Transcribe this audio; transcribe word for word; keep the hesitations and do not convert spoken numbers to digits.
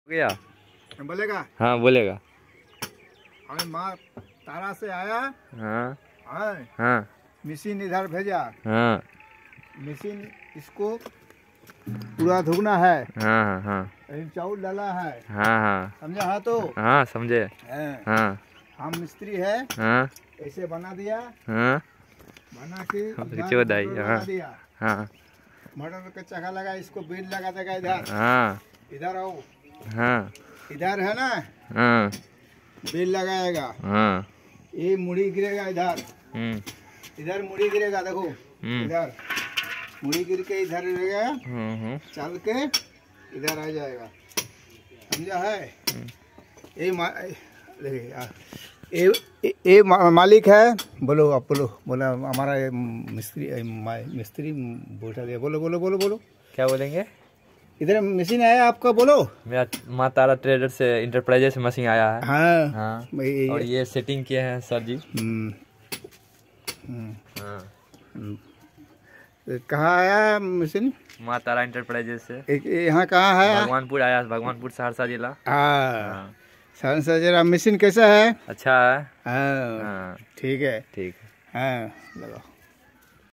गया बोलेगा? हाँ बोलेगा। हमें माँ तारा से आया। हाँ हाँ हाँ मशीन इधर भेजा। हाँ मशीन इसको पूरा धुगना है। हाँ हाँ हाँ चावल डाला है। हाँ हाँ समझा? हाँ तो हाँ समझे। हाँ हाँ हम मिस्त्री है। हाँ ऐसे बना दिया। हाँ बना के चौदह मोटर लगा हाँ दिया। हाँ मोटर का चक्का लगा, इसको बेल लगा देगा इधर। हाँ इधर आओ। हाँ इधर है ना, हाँ बेल लगाएगा। हाँ ये मुड़ी गिरेगा इधर। हम्म इधर मुड़ी गिरेगा, देखो हम्म इधर मुड़ी गिर के इधर गिरेगा, हम्म चल के इधर आ जाएगा। समझा है? ये मा, देखिए ये ये ये मा, मालिक है। बोलो आप, बोलो बोला हमारा ये मिस्त्री मिस्त्री बोला दिया। बोलो बोलो बोलो बोलो क्या बोलेंगे? इधर मशीन आया आपका, बोलो। मेरा माँ तारा ट्रेडर से इंटरप्राइजेस से मशीन आया है। हाँ हाँ ये, और ये सेटिंग किए हैं सर जी। हम्म, हम्म, हाँ हम्म। कहाँ आया मशीन? माँ तारा इंटरप्राइजेस से। एक यहाँ कहाँ है? भगवानपुर आया, भगवानपुर सहरसा जिला। हाँ सहरसा जिला। मशीन कैसा है? अच्छा है। हाँ हाँ ठीक है। ठीक है। हाँ लगाओ।